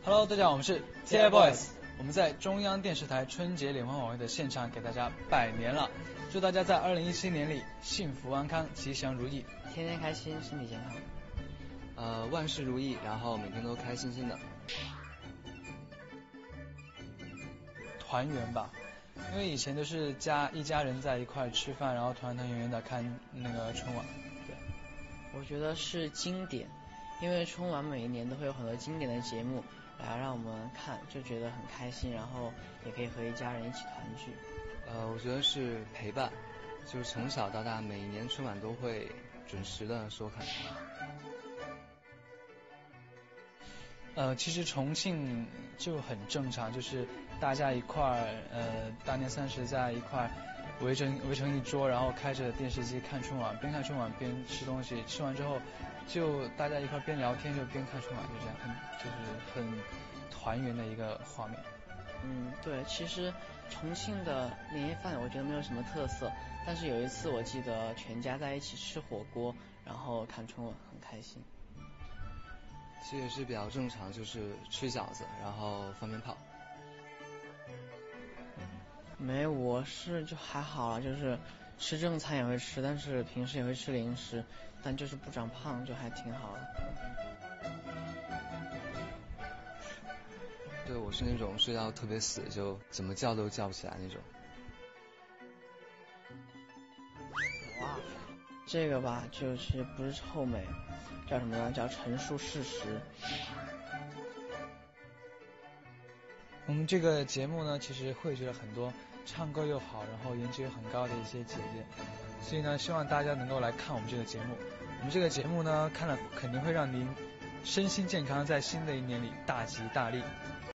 Hello， 大家好，我们是 TFBOYS， 我们在中央电视台春节联欢晚会的现场给大家拜年了，祝大家在2017年里幸福安康、吉祥如意， 天天开心，身体健康。 万事如意，然后每天都开心心的。 团圆吧，因为以前都是一家人在一块吃饭，然后团团圆圆的看那个春晚。对， 我觉得是经典，因为春晚每一年都会有很多经典的节目来让我们看，就觉得很开心，然后也可以和一家人一起团聚。 我觉得是陪伴，就是从小到大每一年春晚都会准时的收看。 其实重庆就很正常，就是大家一块儿，大年30在一块围成一桌，然后开着电视机看春晚，边看春晚边吃东西，吃完之后就大家一块边聊天就边看春晚，就这样，就是很团圆的一个画面。 对，其实重庆的年夜饭我觉得没有什么特色，但是有一次我记得全家在一起吃火锅，然后看春晚，很开心。 其实也是比较正常，就是吃饺子，然后放鞭炮。 没，我是就还好了，就是吃正餐也会吃，但是平时也会吃零食，但就是不长胖，就还挺好的。 对，我是那种睡觉特别死，就怎么叫都叫不起来那种。 哇，这个吧，就是不是臭美，叫什么呢？叫陈述事实。 我们这个节目呢，其实汇聚了很多唱歌又好，然后颜值又很高的一些姐姐，所以呢，希望大家能够来看我们这个节目。我们这个节目呢，看了肯定会让您身心健康，在新的一年里大吉大利。